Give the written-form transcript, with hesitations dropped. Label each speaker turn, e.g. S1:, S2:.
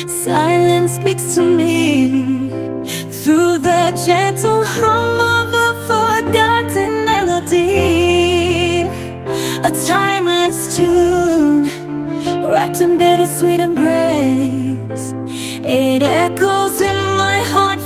S1: Silence speaks to me through the gentle hum of a forgotten melody. A timeless tune wrapped in bittersweet embrace. It echoes in my heart